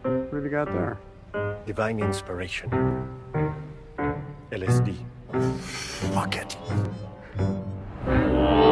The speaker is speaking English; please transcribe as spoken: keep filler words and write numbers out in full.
What have you got there? Divine inspiration. L S D. Fuck it.